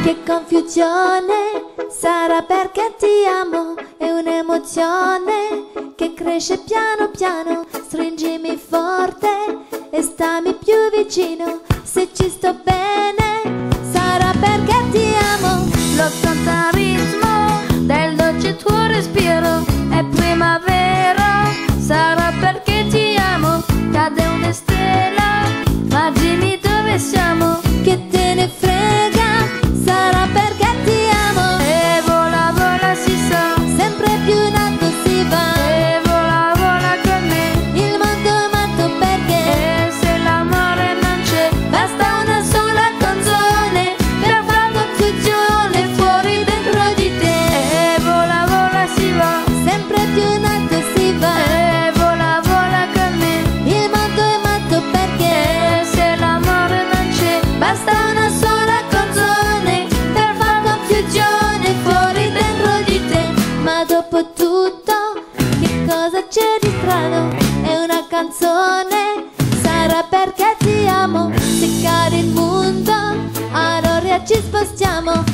Che confusione, sarà perché ti amo, è un'emozione che cresce piano piano. Stringimi forte e stammi più vicino, se ci sto bene sarà perché ti amo. Lo sento al ritmo del dolce tuo respiro, è primavera, sarà perché ti amo. Cade una stella, ma dimmi dove siamo. Che te ne frega, sarà perché ti amo. E vola vola si sa, Sempre più in alto si va, e vola vola con me. il mondo è matto perché E se l'amore non c'è, basta una sola canzone per far confusione fuori dentro di te. e vola vola si va, Sempre più in alto si va, e vola vola con me. il mondo è matto perché E se l'amore non c'è, basta una sola canzone per far confusione fuori dentro di te. Ma dopo tutto, che cosa c'è di strano? È una canzone, sarà perché ti amo. Se cade il mondo, allora ci spostiamo.